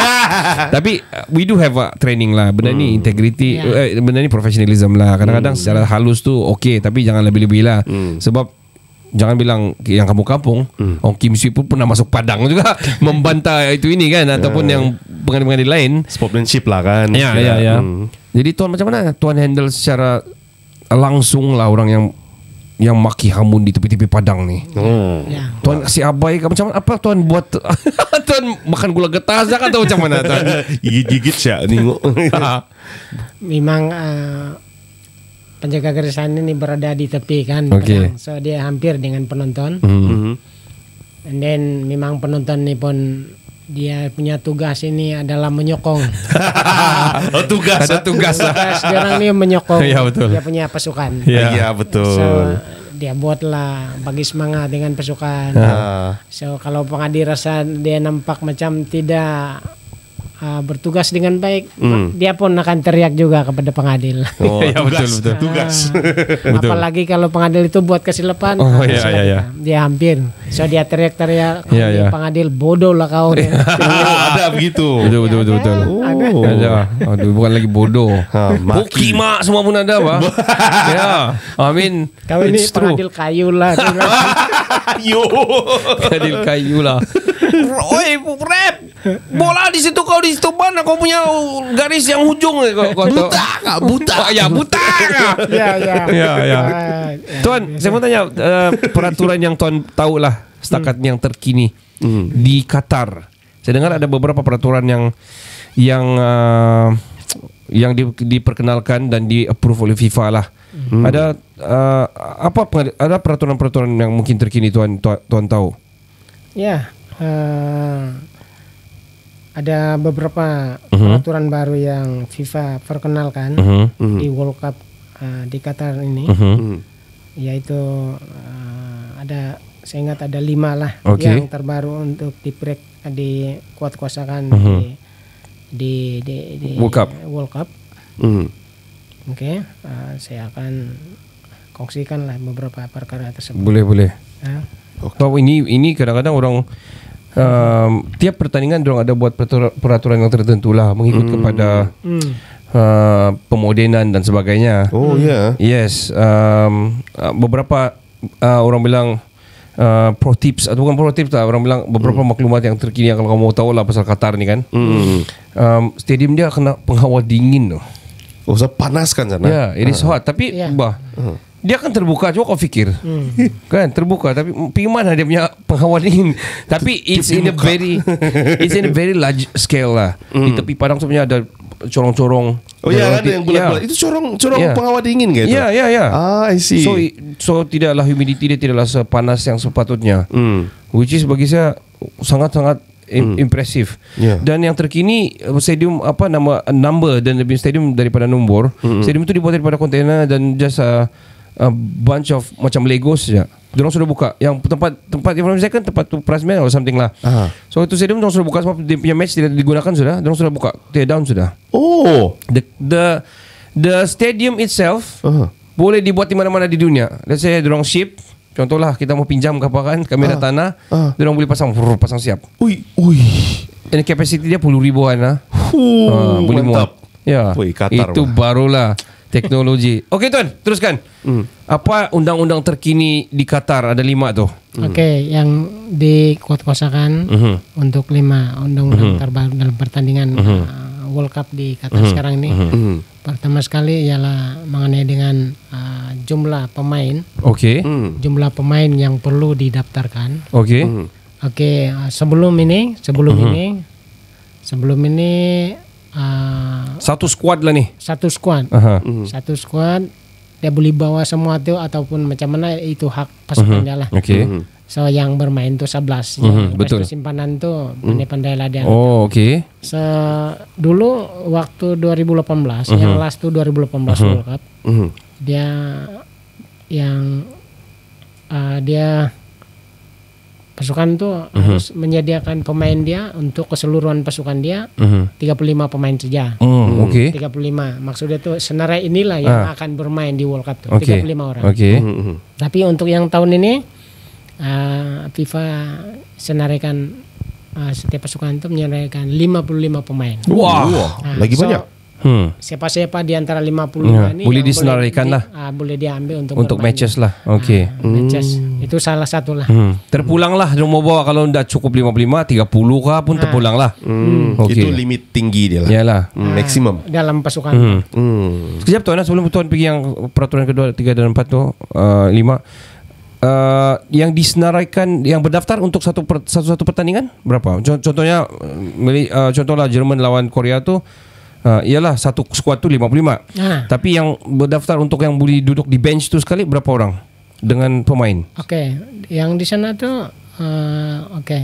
Tapi uh, we do have a training lah. Benda hmm. ni integrity, yeah. eh, benda ni professionalism lah. Kadang-kadang hmm. secara halus tu okay, tapi jangan lebih-lebih lah. Hmm. Sebab jangan bilang yang kamu kampung, hmm. Ong Kim Sui pun pernah masuk padang juga membantah itu ini kan, ataupun yeah. yang pengadil-pengadil lain. Sportsmanship lah kan. Ya, ya, ya. Hmm. Jadi tuan macam mana tuan handle secara langsung lah orang yang yang maki hamun di tepi-tepi padang ni. Oh. Ya. Tuan kasih abai ke macam mana? Apa tuan buat? Tuan makan gula getah saja atau macam mana tuan? Gigit-gigit syak tengok. Memang uh, penjaga garisan ini berada di tepi kan. Okay. So dia hampir dengan penonton. Mm-hmm. And then memang penonton ni pun dia punya tugas ini adalah menyokong. Oh, tugas. Ada tugas. Tugas dia orang ni menyokong. Ya, betul. Dia punya pasukan. Ya, ya betul. So dia buatlah bagi semangat dengan pasukan. Ah. So kalau pengadil rasa dia nampak macam tidak uh, bertugas dengan baik, mm. dia pun akan teriak juga kepada pengadil. Oh, ya, tugas, betul, betul. Tugas. Uh, apalagi kalau pengadil itu buat kesilapan, oh, uh, ya, ya, ya. dia hampir. So dia teriak-teriak, ya, ya. pengadil bodoh lah kau. Oh, ada begitu. Betul, betul, betul, betul. Oh. Ada. Aduh, bukan lagi bodoh. Ha, Buki mak semua pun ada apa? Ya. I mean, kau ini pengadil kayu lah. Yo. Pengadil kayu lah. Oi, rap. Bola di situ, kau di situ mana kau punya garis yang hujung kau, kau buta kah? Buta. Ya, buta kah? Ya, ya. Ya, ya. Tuan, saya mau tanya uh, peraturan yang tuan tahu lah setakat hmm. yang terkini hmm. di Qatar. Saya dengar ada beberapa peraturan yang yang uh, yang di, diperkenalkan dan di-approve oleh FIFA lah. Hmm. Ada uh, apa ada peraturan-peraturan yang mungkin terkini tuan tuan, tuan tahu? Ya. Uh, ada beberapa uh-huh. peraturan baru yang FIFA perkenalkan uh-huh. di World Cup uh, di Qatar ini, uh-huh. yaitu uh, ada, saya ingat ada lima lah okay. yang terbaru untuk diprek dikuat-kuasakan uh-huh. di, di, di, di World Cup. World Cup. Uh-huh. Oke, okay. uh, saya akan kongsikan lah beberapa perkara tersebut. Boleh boleh. Uh, okay. So, ini ini kadang-kadang orang Um, tiap pertandingan diorang ada buat peraturan yang tertentu lah mengikut mm. kepada mm. uh, pemodenan dan sebagainya. Oh ya. Yeah. Yes. Um, uh, beberapa uh, orang bilang uh, pro tips atau bukan pro tips lah, orang bilang beberapa mm. maklumat yang terkini yang kalau kamu tahu lah pasal Qatar ni kan. Mm. Um, stadium dia kena penghawa dingin tu. Oh, so panas kan sana. Ya, yeah, it is hot. Tapi yeah. bah. Uh. Dia kan terbuka, coba kau fikir. Hmm. Kan terbuka, tapi pergi mana dia punya pengawal dingin. Tapi it's in a very it's in a very large scale lah. Hmm. Di tepi padang sebenarnya ada corong-corong. Oh ya, ada yang bulat-bulat. Yeah. Itu corong corong yeah. pengawal dingin gitu. Ya, ya, ya. Ah, I see. So so tidaklah humidity dia tidaklah sepanas yang sepatutnya. Hmm. Which is bagi saya sangat-sangat hmm. impresif. Yeah. Dan yang terkini stadium apa nama number dan lebih stadium daripada nombor. Hmm. Stadium itu dibuat daripada kontainer dan just uh, a bunch of macam Legos saja. Diorang sudah buka. Yang tempat tempat yang saya kan tempat tu Prasman or something lah. Aha. So itu stadium diorang sudah buka sebab dia punya match tidak digunakan sudah. Diorang sudah buka. Tear down sudah. Oh, the the the stadium itself uh-huh. boleh dibuat di mana-mana di dunia. Let's say diorang ship. Contohlah kita mau pinjam kapal kan kamera uh, tanah, uh. diorang boleh pasang brr, pasang siap. Ui, ui. Dan capacity dia puluh ribuan lah. Uh, uh, boleh muat. Ya. Ui, Qatar itu bah. Barulah teknologi. Okey tuan, teruskan. Hmm. Apa undang-undang terkini di Qatar? Ada lima tu. Hmm. Okey, yang dikuatkuasakan uh-huh. untuk lima undang-undang uh-huh. terbaru dalam pertandingan uh-huh. uh, World Cup di Qatar uh-huh. sekarang ini. Uh-huh. Pertama sekali ialah mengenai dengan uh, jumlah pemain. Okey. Hmm. Jumlah pemain yang perlu didaftarkan. Okey. Uh-huh. Okey, uh, sebelum ini, sebelum uh-huh. ini, sebelum ini. Uh, satu squad lah ni. Satu squad. Uh-huh. Mm. Satu squad dia boleh bawa semua tu ataupun macam mana itu hak pasukan uh-huh. dia lah. Okay. Uh-huh. So yang bermain tu sebelas. Uh-huh. Ya, betul. Simpanan tu pandai-pandai lah dia. Oh, okey. So dulu waktu dua ribu lapan belas uh-huh. yang last tu dua ribu lapan belas uh-huh. World Cup. Uh-huh. Dia yang uh, dia pasukan tu uh-huh. harus menyediakan pemain dia untuk keseluruhan pasukan dia uh-huh. tiga puluh lima pemain saja. Oh, okey. tiga puluh lima. Maksudnya tu senarai inilah yang uh. akan bermain di World Cup tu. Okay. tiga puluh lima orang. Okey. Uh-huh. Tapi untuk yang tahun ini uh, FIFA senaraikan uh, setiap pasukan itu menyediakan lima puluh lima pemain. Wah, wow. uh, lagi so, banyak. Hmm. Siapa-siapa di antara lima puluh lima ya, ini boleh disenaraikan lah. Di, uh, boleh diambil untuk untuk matches lah. Okey. Uh, matches. Hmm. Itu salah satu lah. Hmm. Terpulang lah. Dia mau bawa kalau dah cukup lima puluh lima, tiga puluh kah pun uh. terpulang lah. Hmm. Okay. Itu limit tinggi dia lah. Yalah. Hmm. Maksimum. Uh, dalam pasukan. Hmm. Hmm. Sekejap tuan, sebelum tuan pergi yang peraturan kedua, tiga dan empat tu, uh, lima. Uh, yang disenaraikan, yang berdaftar untuk satu per, satu satu pertandingan berapa? Contohnya, uh, contohlah Jerman lawan Korea tu. Uh, ialah satu skuad tu lima puluh lima. Ha. Tapi yang berdaftar untuk yang boleh duduk di bench tu sekali berapa orang dengan pemain? Okey, yang di sana tu uh, okey.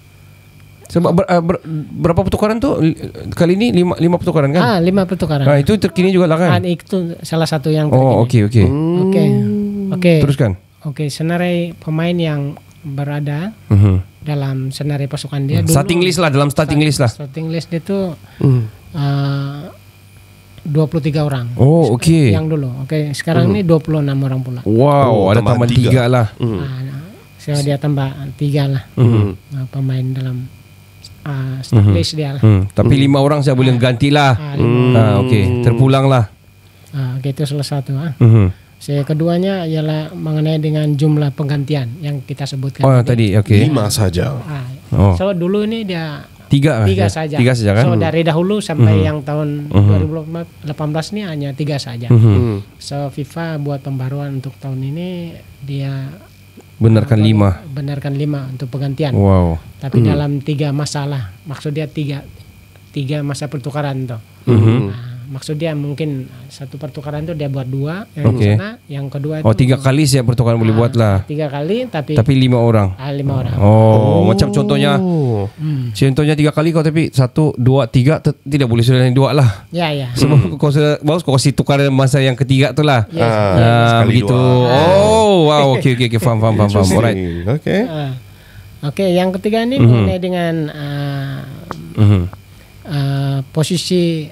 Sebab ber, uh, ber, berapa pertukaran tu kali ini lima lima pertukaran kan? Ah, lima pertukaran. Ah, itu terkini juga lah kan? Ah, itu salah satu yang terkini. Oh, okey okey. Okey. Okey. Teruskan. Okey, senarai pemain yang berada uh-huh. dalam senarai pasukan dia. Dulu, starting list lah, dalam starting list lah. Starting list dia tu uh. Uh, dua puluh tiga orang. Oh, okey. Yang dulu. Okey, sekarang uh. ni dua puluh enam orang pula. Wow, oh, ada tambah tiga lah. Uh. Uh, so dia tambah tiga lah. Uh. Uh, pemain dalam uh, start uh-huh. list dia lah. Uh. Tapi uh. lima orang saya boleh uh. ganti lah. Uh, uh, okey, terpulang lah. Uh, okay, itu salah satu. Uh. Uh-huh. So, keduanya ialah mengenai dengan jumlah penggantian yang kita sebutkan. Oh, tadi, okey. Lima saja. Uh, oh. So dulu ini dia Tiga, tiga ya. saja. Tiga saja kan? So dari dahulu sampai uh-huh. yang tahun uh-huh. dua ribu lapan belas ni hanya tiga saja. Uh-huh. So FIFA buat pembaruan untuk tahun ini dia benarkan uh, lima. Benarkan lima untuk penggantian. Wow. Tapi uh-huh. dalam tiga masalah. Maksud dia tiga tiga masa pertukaran tu. Uh-huh. Nah, maksud dia mungkin satu pertukaran tu dia buat dua yang okay. sana, yang kedua oh itu tiga kali sih pertukaran uh, boleh buat lah. Tiga kali tapi tapi lima orang. Ah, lima orang. Oh, oh. macam contohnya. Hmm. Contohnya tiga kali kau tapi satu, dua, tiga ter- tidak boleh sudah yang dua lah. Ya ya. Sebab hmm. kau sudah bagus kau kasih tukar masa yang ketiga tu lah. Yes. Ah, ah begitu. Dua. Oh, wow. Okey okey okey faham faham faham. Alright. Okey. Uh, Okey, yang ketiga ni mm-hmm. mengenai dengan uh, mm-hmm. uh, posisi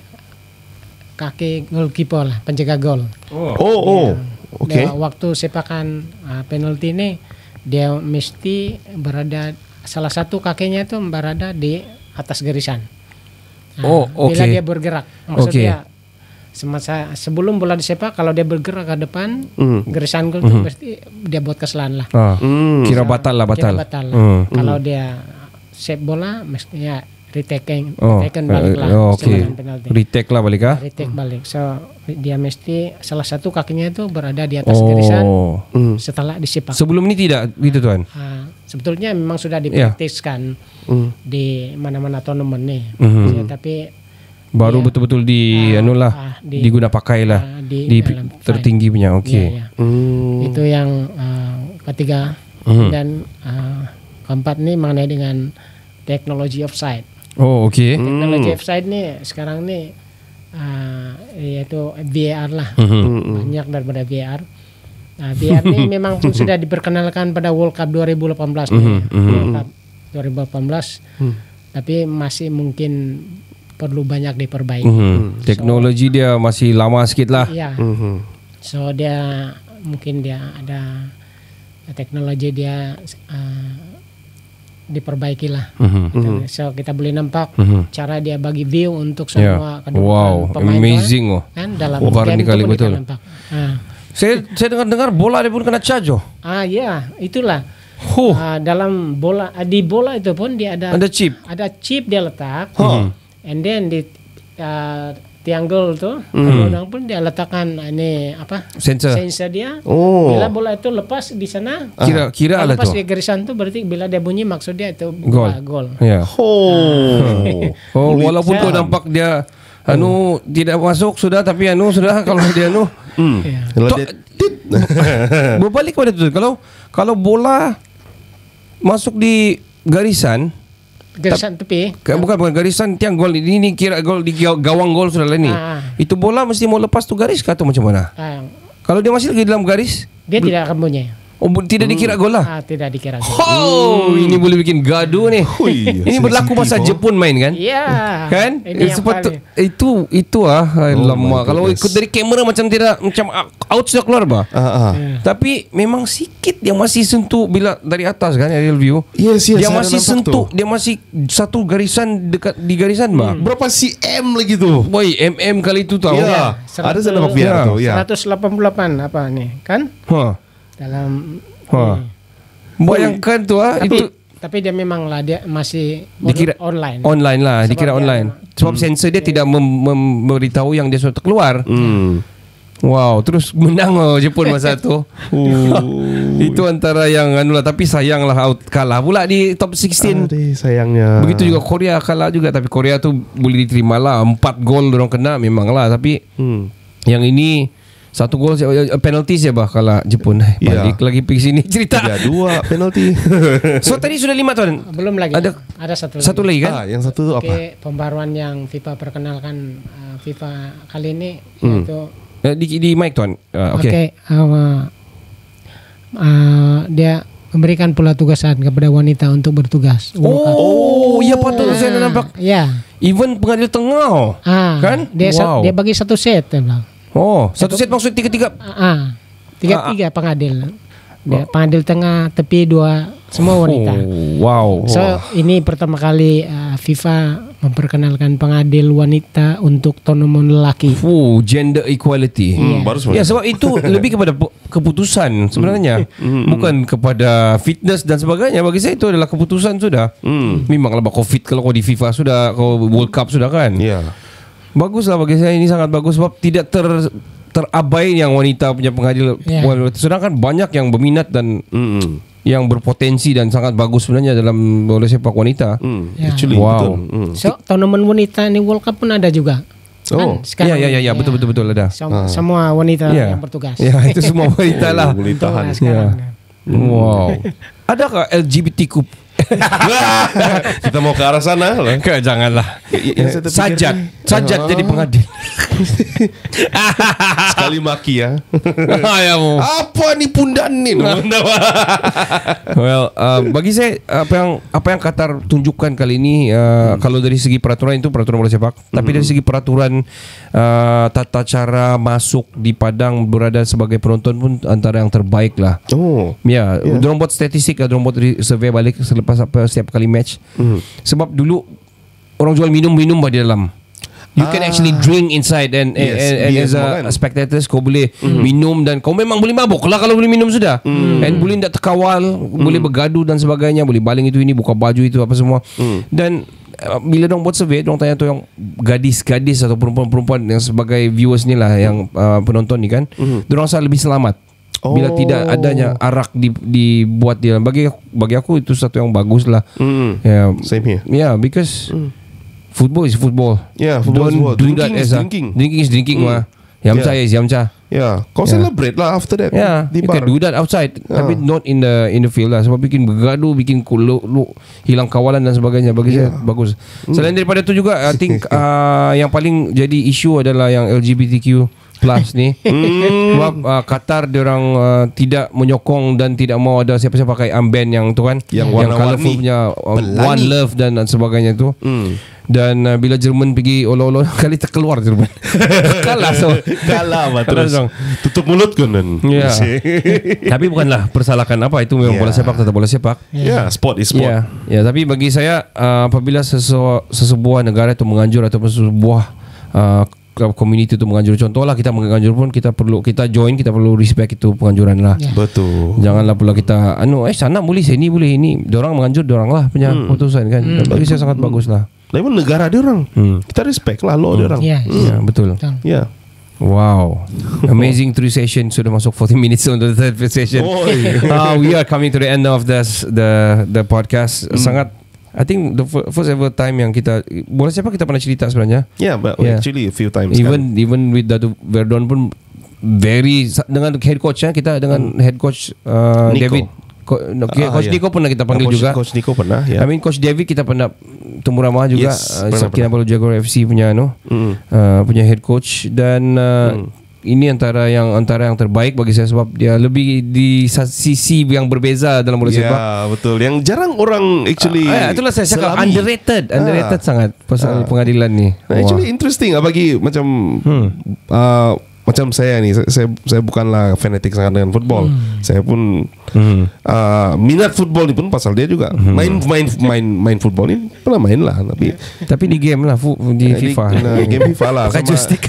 kaki goalkeeper lah, penjaga gol. Oh, oh, oh. Okey. Waktu sepakan uh, penalti ni dia mesti berada salah satu kakinya tu berada di atas garisan. Nah, oh, oke. Bila dia bergerak, maksudnya okay. semasa sebelum bola disepak kalau dia bergerak ke depan, mm. garisan gol mm. tu pasti dia buat kesalahan lah. Ah. Mm. Kira batal lah batal. Kira batal lah. Mm. Kalau dia save bola mestinya retaken Oh, retaken balik lah, oh, oke. serangan penalti. Retake lah balik ah. Retake balik. So dia mesti salah satu kakinya itu berada di atas Oh. garisan setelah disipak. Sebelum ini tidak gitu tuan. Ah, sebetulnya memang sudah dipraktiskan di mana-mana turnamen nih. Mhm. Ya, tapi Baru Iya. betul-betul di Ah, anu lah, ah, di- diguna pakai lah, ah, di di, dalam tertinggi punya. Oke. iya, iya. Itu yang ah, ketiga. Mhm. Dan ah, keempat nih mengenai dengan teknologi offside. Oh oke. Teknologi offside nih sekarang nih ah, yaitu V A R lah. Mhm. Banyak daripada V A R. Nah, V A R ini memang pun sudah diperkenalkan pada World Cup dua ribu delapan belas nih. Mhm, mhm. World Cup dua ribu delapan belas. Tapi masih mungkin perlu banyak diperbaiki. Mhm. Teknologi dia masih lama sikit lah. Iya. So dia mungkin dia ada teknologi dia uh, diperbaiki lah. Mhm. So kita boleh nampak Mhm. cara dia bagi view untuk Ya. semua kedua Wow, pemain amazing tu, oh. kan dalam Oh, game ini itu kali pun kita betul. nampak. Ah, Saya saya dengar-dengar bola dia pun kena charge oh. ah ya, itulah. Huh. Ah, dalam bola ah, di bola itu pun dia ada Ada chip. ada chip dia letak. Huh. And then di uh, triangle tuh, Hmm. kadang pun dia letakkan ini apa? Sensor. Sensor dia. Oh. Bila bola itu lepas di sana, Kira kira kalau lah lepas tu. di garisan tuh berarti bila dia bunyi maksud dia itu Gol. ah, gol. Ya. Oh. Oh, walaupun kau Saya- nampak dia anu tidak masuk sudah, tapi anu sudah kalau dia anu. Ya. Kalau Tok- dia tit. Berbalik kepada tu. Kalau kalau bola masuk di garisan, Garisan tepi. ke- bukan bukan garisan tiang gol ini, ini kira gol di gaw- gawang gol sudah lah ni. Ah. Itu bola mesti mau lepas tu garis kah atau macam mana? Ah, Kalau dia masih lagi dalam garis, dia tidak akan bunyi. oh, bu- tidak dikira gol lah. Ah, tidak dikira gol. Oh, ini boleh bikin gaduh nih. Hui, Ini berlaku masa sensitif, oh. Jepun main kan? Iya. Kan? Ini yang Seperti paling- itu itu ah lama. my Kalau goodness. ikut dari kamera macam tidak macam out sudah keluar bah. Ah, ah. Tapi memang sikit yang masih sentuh bila dari atas kan aerial view. Yes, yes, Dia saya masih nampak sentuh, tu. dia masih satu garisan dekat di garisan bah. Berapa cm lagi tu? Boy, mm kali itu tahu. Ya. Ada saya nampak V R tu, ya. seratus delapan puluh delapan apa nih? Kan? Ha. Dalam Ha. Bayangkan tu ah tapi, itu tapi dia memang lah dia masih on- dikira online. Online lah, Sebab dikira dia- online. Sebab sensor dia tidak mem- mem- memberitahu yang dia sudah keluar. Hmm. Wow, terus menang oh Jepun masa tu. Itu antara yang anu lah, tapi sayang lah out kalah pula di top enam belas. Aduh, sayangnya. Begitu juga Korea kalah juga, tapi Korea tu boleh diterima lah, empat gol dorang kena memang lah, tapi Hmm. yang ini satu gol penalti saya bah kalah Jepun. Ya. Balik lagi pergi sini cerita. Tiga dua penalti. So tadi sudah lima tuan. Belum lagi. Ada- ada satu lagi. Satu lagi kan? Ah, yang satu tu apa? Oke, pembaruan yang FIFA perkenalkan uh, FIFA kali ini Hmm. yaitu Eh, Di, di mic tuan. Uh, oke Okey. uh, uh, dia memberikan pula tugasan kepada wanita untuk bertugas. World Cup. Oh, ya patut Ah, saya nampak. Ya. Even pengadil tengah. Ah, Kan? Dia sa- Wow. dia bagi satu set dia bilang. Oh, satu set maksud tiga-tiga. Ah, ah. tiga tiga pengadil. Dia, pengadil tengah, tepi dua, semua wanita. Oh, wow. So ini pertama kali uh, FIFA memperkenalkan pengadil wanita untuk turnamen lelaki. Oh, gender equality. Hmm, baru semua. Ya, sebab itu lebih kepada pu- keputusan sebenarnya, bukan kepada fitness dan sebagainya. Bagi saya itu adalah keputusan sudah. Memanglah bah, kau fit kalau kau di FIFA sudah, kau World Cup sudah kan. Ya. Baguslah bagi saya, ini sangat bagus sebab tidak ter terabai yang wanita punya pengadil. Ya. Sedangkan banyak yang berminat dan Hmm. yang berpotensi dan sangat bagus sebenarnya dalam bola sepak wanita. Hmm. Ya. Actually Wow. betul. Hmm. So turnamen wanita ini World Cup pun ada juga. Oh. Ya, ya, ya, ya, betul, betul, betul ada. Sem- Semua wanita Ya. yang bertugas. Ya, itu semua wanita lah. Boleh Betul tahan. lah sekarang. Wow. Adakah L G B T Q? Kita mau ke arah sana lah. Ke, janganlah. Y- yang saya terfikir Sajat, ni- sajat jadi pengadil. Sekali maki ya. Ya, mu. Apa ni pundan ni? Well, uh, bagi saya apa yang apa yang Qatar tunjukkan kali ini uh, kalau dari segi peraturan itu peraturan bola sepak, tapi dari segi peraturan uh, tata cara masuk di padang berada sebagai penonton pun antara yang terbaik lah. Oh. Ya, yeah. Diorang buat statistik lah, diorang buat re- survey balik selepas apa setiap kali match. Mm. Sebab dulu orang jual minum-minum di dalam. You can Ah. actually drink inside and Yes, and, and beer as semua a, kan. a spectators kau boleh minum dan kau memang boleh mabuk lah kalau boleh minum sudah. And boleh tak terkawal, boleh bergaduh dan sebagainya, boleh baling itu ini, buka baju itu apa semua. Dan uh, bila dong buat survey, dong tanya tu yang gadis-gadis atau perempuan-perempuan yang sebagai viewers ni lah, yang uh, penonton ni kan, mm. dorang rasa lebih selamat oh. bila tidak adanya arak di, dibuat dia. Bagi bagi aku itu satu yang bagus lah. Mm. Yeah. Same here. Yeah, because mm. football is football. Yeah, football Don't is football. do Drinking that is as a, drinking. Drinking is drinking Mm. mah. Yamcha Yeah. is yamcha. Yeah, kau Yeah. celebrate lah after that. Yeah, di you bar. can do that outside, Yeah. tapi not in the in the field lah. Sebab bikin bergaduh, bikin kulu, lu, hilang kawalan dan sebagainya. Bagi Yeah. saya bagus. Selain daripada tu juga, I think uh, yang paling jadi isu adalah yang L G B T Q plus ni. Sebab uh, Qatar diorang uh, tidak menyokong dan tidak mau ada siapa-siapa pakai armband yang tu kan, Yang yang warna-warni, colourful punya uh, pelangi. One Love dan, dan sebagainya tu. Mm. Dan uh, bila Jerman pergi olo-olo kali terkeluar Jerman. Kalah so. Kalah bah Kalah terus. dong. Tutup mulut kan. Ya. Tapi bukanlah persalahan apa, itu memang Yeah. bola sepak tetap bola sepak. Yeah, sport is sport. Ya, ya. Tapi bagi saya uh, apabila sesu, sesebuah negara itu menganjur ataupun sebuah uh, community itu menganjur, contohlah kita menganjur pun kita perlu kita join, kita perlu respect itu penganjuran lah. Ya. Betul. Janganlah pula kita anu eh sana boleh, sini boleh, ini dorang menganjur dorang lah punya Hmm. putusan kan. Dan bagi saya sangat bagus lah. Lagi negara dia orang. Hmm. Kita respect lah law dia orang. Ya. Ya, betul. Betul. Ya. Wow, amazing three session, sudah masuk forty minutes untuk the third session. Oh, uh, we are coming to the end of this the the podcast. Sangat, I think the fir- first ever time yang kita bola siapa kita pernah cerita sebenarnya. Yeah, but Yeah. actually a few times. Even even with Datu Verdon pun very dengan head coach ya, kita dengan head coach uh, Nico. David. Co- no, Ah, coach yeah. Nico pernah kita panggil Coach, juga. Coach Nico pernah. Ya. I mean Coach David kita pernah temu ramah juga, Yes, uh, pernah, Kinabalu Jaguar F C punya no, Mm. uh, punya head coach. Dan uh, ini antara yang antara yang terbaik bagi saya sebab dia lebih di sisi yang berbeza dalam bola sepak. Ya, betul. Yang jarang orang actually. Ah, itulah saya cakap selami. underrated, underrated Ah. sangat pasal Ah. pengadilan ni. Nah, actually interesting lah bagi macam Hmm. uh, macam saya ni, saya saya, saya bukanlah fanatik sangat dengan football. Hmm. Saya pun Hmm. uh, minat football ni pun pasal dia juga. Hmm. Main main main main football ni pernah main lah, tapi Tapi di game lah fu- di Eh, di- FIFA. nah, game FIFA lah. Pakai Sama- joystick.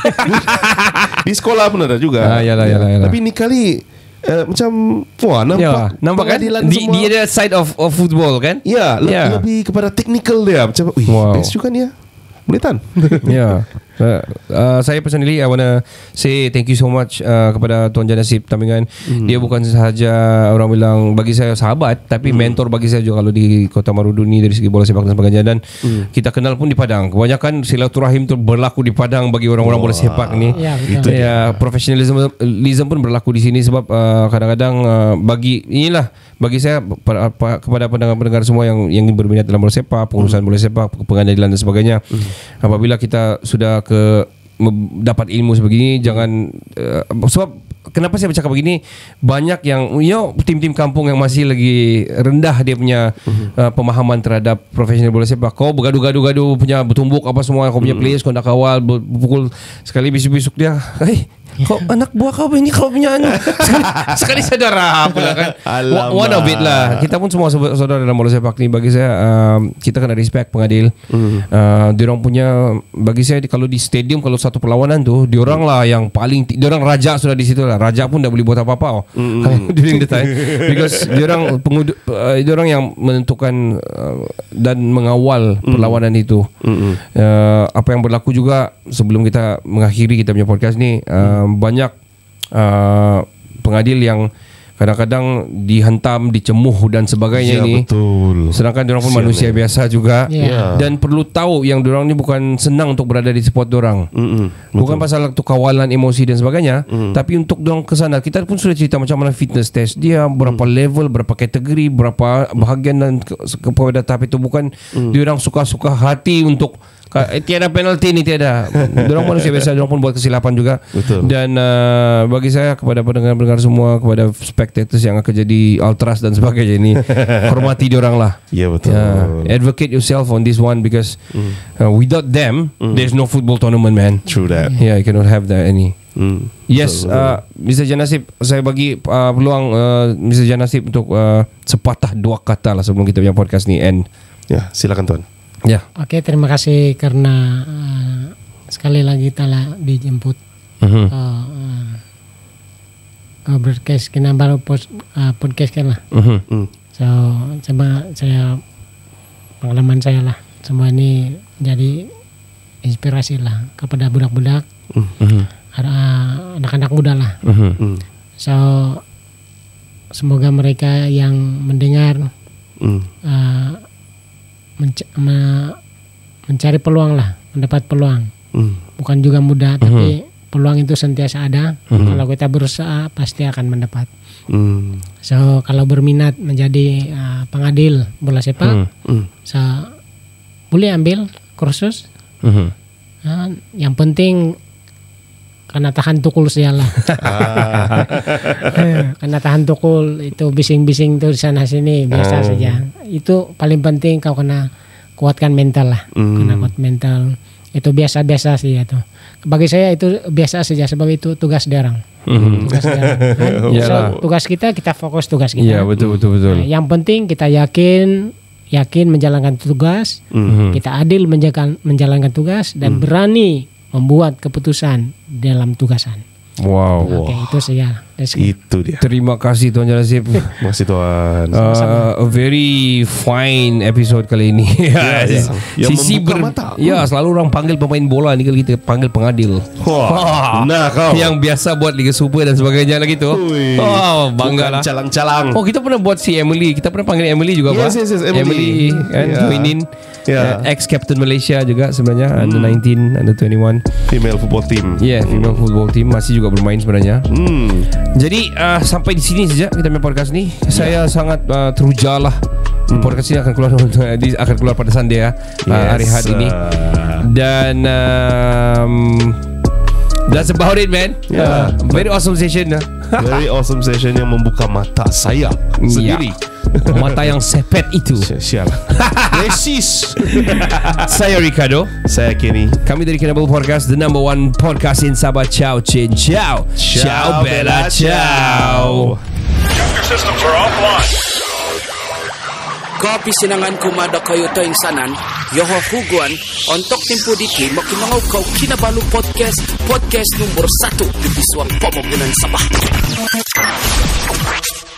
Di sekolah pun ada juga. Ah, yalah, yalah, yalah. Tapi ni kali uh, macam wah nampak Ya, nampak kan? pengadilan Di, semua. dia ada side of, of football kan? Ya, le- Ya. lebih kepada technical dia. Macam, wih, Wow. best juga ni ya. Boleh tan. Ya. Uh, uh, saya personally I wanna say thank you so much uh, kepada Tuan Jan Nasib Tamingan. Mm. Dia bukan sahaja orang bilang bagi saya sahabat, tapi mm. mentor bagi saya juga kalau di Kota Marudu ni dari segi bola sepak dan sebagainya. Dan mm. kita kenal pun di Padang. Kebanyakan silaturahim tu berlaku di Padang bagi orang-orang bola sepak ni. Ya, betul. Ya, profesionalism pun berlaku di sini sebab uh, kadang-kadang uh, bagi inilah bagi saya pada, kepada pendengar-pendengar semua yang yang berminat dalam bola sepak, pengurusan mm. bola sepak, pengadilan dan sebagainya. Mm. Apabila kita sudah ke dapat ilmu sebegini, jangan uh, sebab kenapa saya bercakap begini, banyak yang you know, tim-tim kampung yang masih lagi rendah dia punya uh-huh. uh, pemahaman terhadap profesional bola sepak. Kau bergaduh-gaduh-gaduh punya bertumbuk apa semua, kau punya uh-huh. players kau nak kawal, pukul sekali besok-besok dia, hey, kau anak buah kau ini kau punya anu. sekali, sekali saudara pula kan. Alamak. One of it lah. Kita pun semua saudara dalam bola sepak ni. Bagi saya um, kita kena respect pengadil. Mm. Uh, diorang punya, bagi saya kalau di stadium kalau satu perlawanan tu, diorang lah yang paling, diorang raja sudah di situ lah. Raja pun dah boleh buat apa-apa. Oh. Mm. During the time because diorang pengudu, uh, diorang yang menentukan uh, dan mengawal mm. perlawanan itu. Mm. Uh, apa yang berlaku juga sebelum kita mengakhiri kita punya podcast ni. Uh, banyak uh, pengadil yang kadang-kadang dihentam, dicemuh dan sebagainya ya, ini. Betul. Sedangkan diorang pun Sian manusia ya. biasa juga. Ya. Dan perlu tahu yang diorang ni bukan senang untuk berada di spot diorang. Mm-mm. Bukan pasal untuk kawalan emosi dan sebagainya, Mm. tapi untuk diorang ke sana. Kita pun sudah cerita macam mana fitness test dia, berapa Mm. level, berapa kategori, berapa bahagian dan ke- kepada tahap itu. Bukan Mm. diorang suka-suka hati untuk eh, tiada penalti ni, tiada. Diorang manusia biasa, diorang pun buat kesilapan juga. Betul. Dan uh, bagi saya kepada pendengar-pendengar semua, kepada spectators yang akan jadi ultras dan sebagainya ini, hormati diorang lah. Ya, betul. Yeah. Advocate yourself on this one because mm. uh, without them, mm. there's no football tournament, man. True that. Yeah, you cannot have that any. Mm. Yes, Betul, betul. uh, Mister Jan Nasib, saya bagi uh, peluang uh, Mister Jan Nasib untuk uh, sepatah dua kata lah sebelum kita punya podcast ni end. Ya, silakan tuan. Ya. Oke, terima kasih karena uh, sekali lagi telah dijemput Mhm. uh, uh, ke broadcast Kinabalu post, uh, podcast kan lah. Mhm. Mm. So, coba saya pengalaman saya lah. semua ini jadi inspirasi lah kepada budak-budak, Mhm. ada anak-anak muda lah. Mhm. So semoga mereka yang mendengar Mm. uh, menc- me- mencari peluang lah, mendapat peluang. Mm. Bukan juga mudah, tapi peluang itu sentiasa ada. Kalau kita berusaha pasti akan mendapat. Mm. So kalau berminat menjadi uh, pengadil bola sepak, Mm. so boleh ambil kursus. Mhm. Uh, yang penting karena tahan tukul sialah. Karena tahan tukul itu bising-bising tuh di sana sini biasa Oh. saja. Itu paling penting kau kena kuatkan mental lah. Mm. Kena kuat mental. Itu biasa-biasa sih itu. Bagi saya itu biasa saja sebab itu tugas derang. Mhm. Tugas derang. Kan? So, Iyalah. tugas kita kita fokus tugas kita. Iya, betul betul betul. Nah, yang penting kita yakin yakin menjalankan tugas, Mhm. kita adil menjalankan menjalankan tugas dan berani membuat keputusan dalam tugasan. Wow. Oke, itu saja. Let's go. Itu dia. Terima kasih Tuan Janasib. Masih Tuan. Uh, a very fine episode kali ini. Ya, ya. Yang Sisi membuka ber- mata. Ya, selalu orang panggil pemain bola ni kalau kita panggil pengadil. Wah, nah kau. Yang biasa buat Liga Super dan sebagainya lagi tu. Ui. Oh, bangga Bukan lah. calang-calang. Oh, kita pernah buat si Emily. Kita pernah panggil Emily juga, Pak. Yes, yes, yes, Emily. kan Ya. join in. Ya. Uh, ex-captain Malaysia juga sebenarnya, under nineteen, under twenty-one. Female football team. Yeah, female football team masih juga bermain sebenarnya. Hmm. Jadi uh, sampai di sini saja kita punya podcast ni. Saya sangat uh, teruja lah. Podcast ini akan keluar di, akan keluar pada Sunday ya, uh, hari Ahad ini. Dan um, that's about it, man. Yeah. Uh, very awesome session. Uh. Very awesome session yang membuka mata saya sendiri. Mata yang sepet itu. Sial. Precis. Saya Ricardo. Saya Kenny. Kami dari Kinabalu Podcast, the number one podcast in Sabah. Ciao, chin, ciao. Ciao, Bella, ciao. Systems are offline. Kopi sinangan kumada kayo to insanan, yoho huguan, ontok timpo diki, makinangaw kau Kinabalu Podcast, podcast nomor satu di Biswang Pamagunan Sabah.